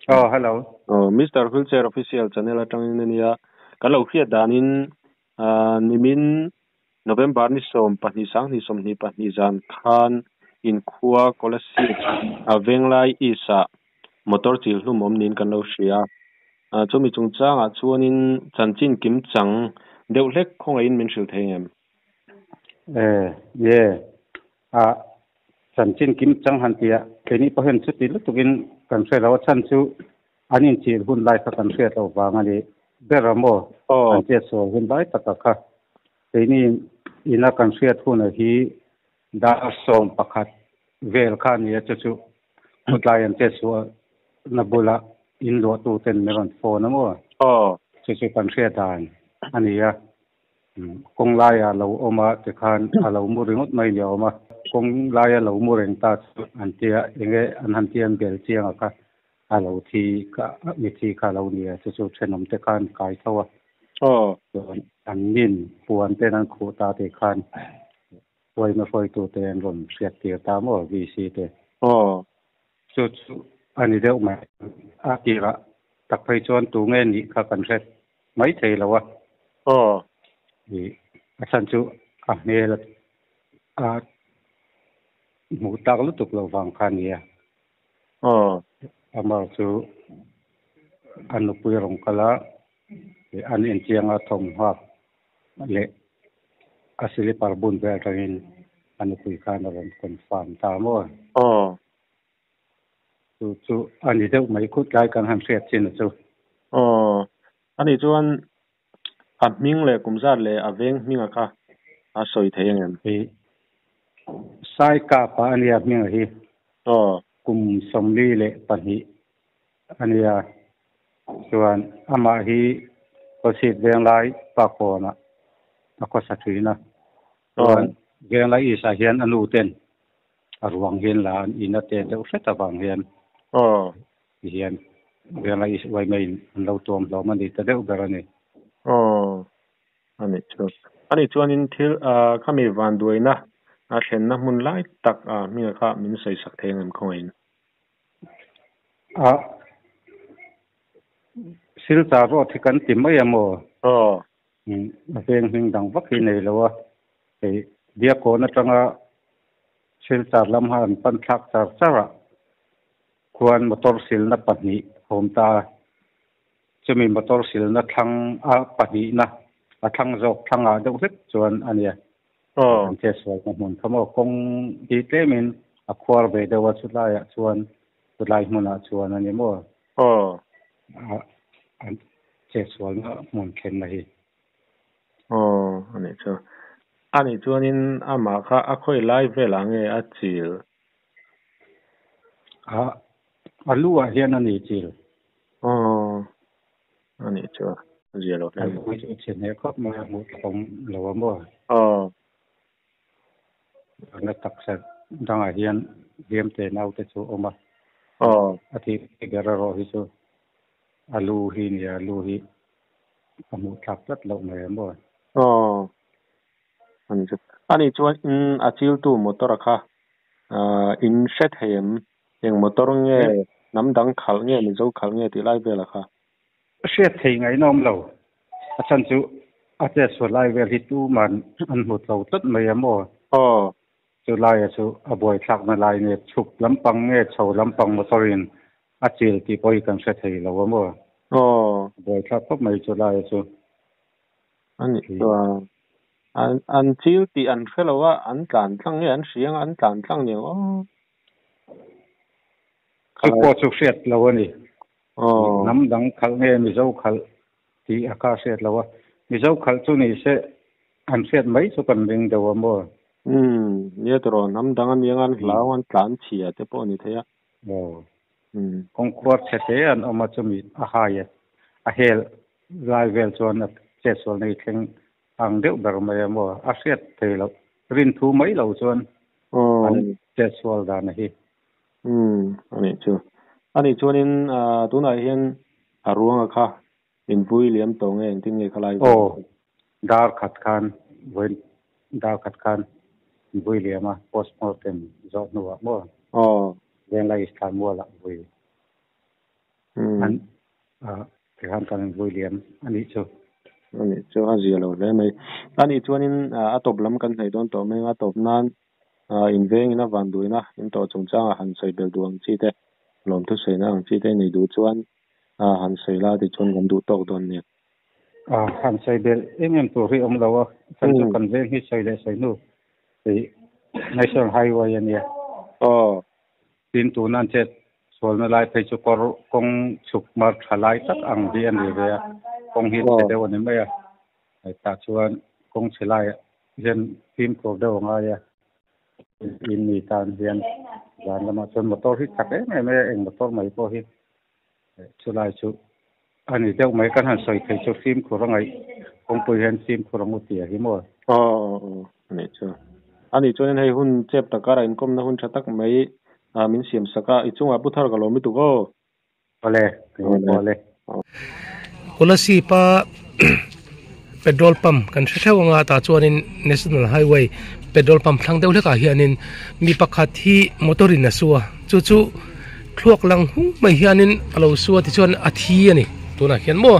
Oh, hello. Mr. Wheelchair Official Channel atangin kalau hiat danin nimin November ni som pahni sang ni som ni pahni zan khan in khua Kolasib venglai isa motor chil hlum om nin kan lo hria chumi chungchang chuanin chanchin kim chang deuhlek khongai in min hril thengem Yeah. Sanchin kim chang hantia. Kini pahen chuti lutukin kan se lawa chan chu anin chi hun lai ka kan se to wanga ni beramo an che so hun lai ta ka. Kini ina kan se thun hi da som pakhat vel khan ni chu mutlai an che so nabula in lo tu ten meron phone mo. Chu kan se dan ania kong lai lo oma te khan alo muringot mai ni oma kong lai lo mureng ta antia enge an hantian bel chiang ka alo thi ka mi thi ka lo ni chu chenom te khan kai thawa an min puan te nan khu ta te khan foi na foi tu te an rom siat ti ta mo vc te chu ani deuh mai a kira tak phai chon tu nge ni kha kan set mai thei lawa asan chu nel mu tak lu tuk lo wang khan ya amal chu anu pui rong kala an en chiang a thong ha le asili parbun ve tangin anu pui khan ron kon fam ta mo chu ani deuh mai khut lai kan han set chin chu ani chuan ming le kumzat le aveng minga kha a soi thengem Saikapa ania ming hi kum somli le pahi ania chuan ama hi kosit veng lai pa khona ako sathina chuan veng lai isa hian anu ten arwang hian la an ina te deuh hret awang hian hian veng lai is wai mai lo tom lo mani te deuh berani ani chuan in thil khami van duina a thlen na mun lai tak mi kha min sei sak thengem khongain sil ta ro thikan tim mai amo veng hing dang vak hi nei lo dia ko na tanga sil ta lam han pan thak char chara khuan motor sil na pani hom ta chumi motor sil na thang a pani na a thang jok thanga deuh hlek chuan ania an che so ko mun thamo kong di temin a khwar be dewa chulaya chuan chulai hmuna chuan ani mo an che so na mun khen na hi ani chuanin ama kha a khoi lai velange a chil alu a hian ani chil ani chu zero an chen he khop ma mu thom lo mo na taksa danga hian hiam te nau te chu oma ati gera ro hi chu alu hi ni alu hi amu thak tat lo mai mo ani chuan a chil tu motor kha in set hem eng motor nge namdang khal nge mi zo khal nge ti lai bela kha set thei ngai nom lo achan chu ate so lai vel hi tu man an mu lo tat mai mo chu lai chu a boi thlak na lai ne chuk lampang nge chho lampang motorin a chil ti poi kan set thei lo mo boi thlak khop mai chu lai chu ani an chil ti an khelawa an tlan tlang nge an hriang an tlan tlang ni ko chu set lo ani nam dang khal nge mi zo khal ti aka set lo mi zo khal chu ni se an set mai chu kan ring dewa mo ye tro nam dang an yang an hlau an tlan chia te po ni theya kong khwar chete an ama chu mi a haya a hel lai vel chuan a che sol nei theng ang deuh ber mai mo a set thei lo rin thu mai lo chuan an che sol dan hi ani chuanin tuna hian a ruanga kha in vui liam to nge tin nge khalai dar khat khan wen dar khat khan vui liama postmortem zo no mo ven lai isthan mo la vui anh cái han kan William anh ấy cho hazi lo le mai ani chuanin atop lam kan nei don to me atop nan in veng ina van duina in to chungchang han sei bel duang chi te lom thu sei na ang chi te nei du chuan han sei la ti chon gam du tok don ne han sei bel em to ri om lawa kan chu kan veng hi sei le sei nu thì national highway anh ya tin tu nan chet sol na lai phei chu kor kong chuk mar thalai tak ang di an ve kong hi te de won me ya ta chuan kong chilai yen phim ko de nga ya in ni tan hian dan lama chon motor hi thak me eng motor mai ko hi chulai chu ani deuh mai kan han soi thei chu phim ko rangai kong pu hian phim ko rangu ti hi mo ne chu ani chuan hei hun chep takara in kom na hun thatak mai min siam saka ichunga puthar galomi tu go ole Kolasib petrol pump kan thewanga ta chuanin national highway petrol pump thlang deuh leka hianin mi pakhat hi motorin asua chu thluk lang hu mai hianin alo suwa ti chuan athi ani tuna hian mo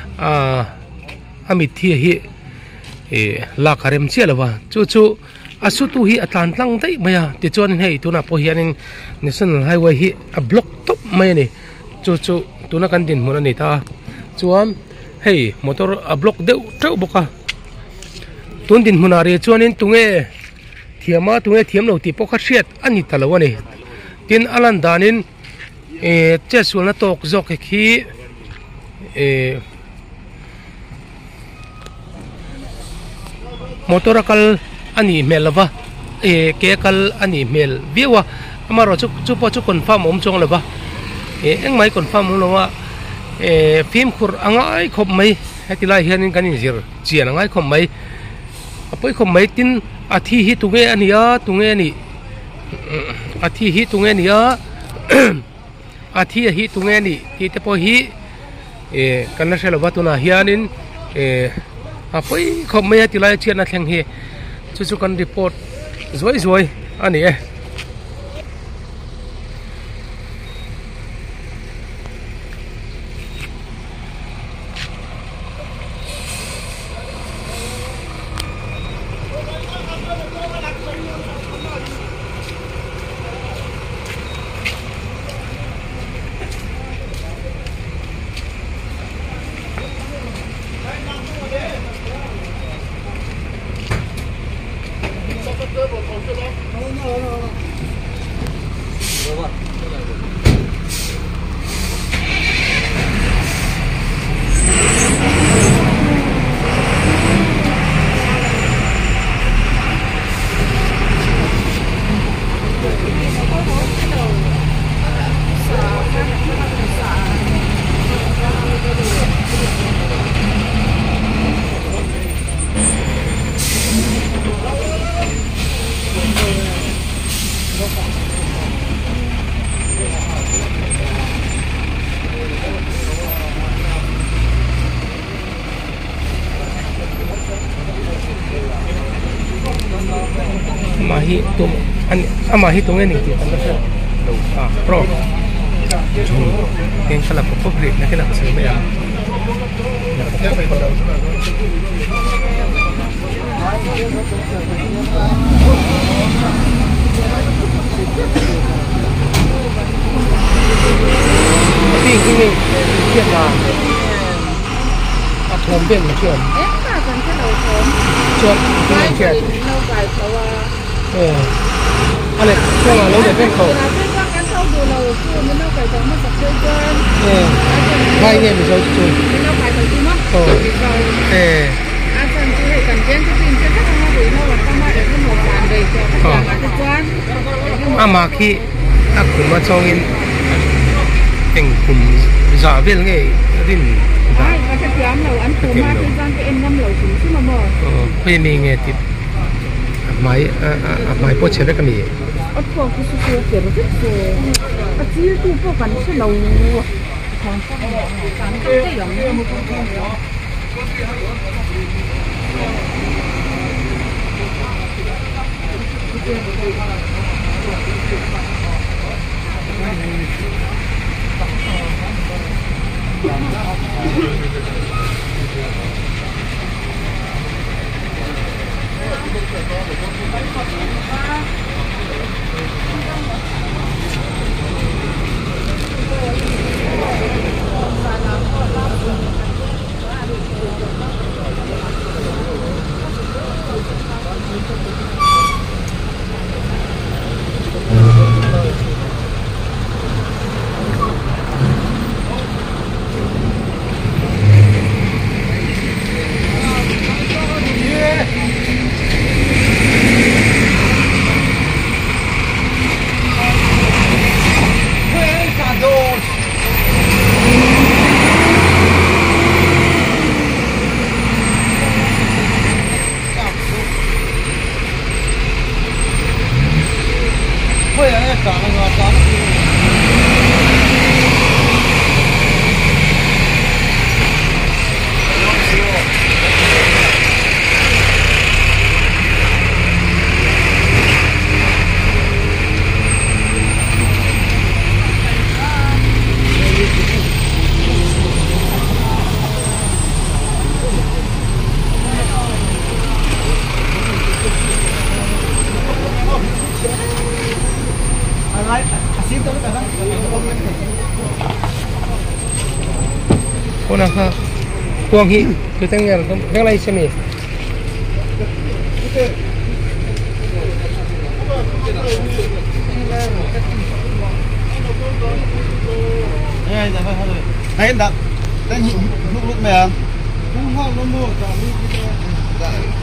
ami thi hi la kharem chialawa chu asutu hi atlan tlang dei maya ti chuan hei tuna po hianin national highway hi a block top mai ni chu tuna kan din mun ani ta chuan hei motor a block deuh treu boka tun din munari chuanin tunge thiam lo ti pokah hriat ani talawani tin alan danin chesul na tok zok khi motorakal ani melwa kekal ani mel biwa amaro chu po chu confirm om chong lawa engmai confirm lawa phim khur angai khop mai hetilai hianin kanin zir chian angai khop mai apoi khop mai tin athi hi tunge ania athi hi tunge nia athi hi tunge ni ti te po hi kanna selo batuna hianin apoi khop mai hetilai chian a thleng hi chu kan report zoi ani amahi tunge ni ti tanna sa pro ken kala ko public na kala sa me ya ini kian la thom ben kian ta kan cái đầu thom chọn kian lâu vài sau ale cho là lâu để bên khẩu cái sau đồ nào cứ mình đâu phải giống mà sắp chơi chơi hai ngày mình chơi chơi mình đâu phải phải gì mất anh xem chú hay cần kiến chú tin chắc là nó đủ đâu là không ai để cái một bàn đầy cho các nhà cái quan mà khi cũng mà cho in tình cùng giả viên nghe rin cái tiệm lẩu ăn cùng mà cái gian cái em ngâm lẩu cũng chứ mà mò bây mình nghe thì máy bố chế cái gì ở phố cái số kiểu rất là cái chỉ tu phố vẫn sẽ lẩu thằng cái giống như một con Kona ha kuang hi tu tengel teng lai semi Đấy, đặt, lúc mẹ, không hoa nó mua cả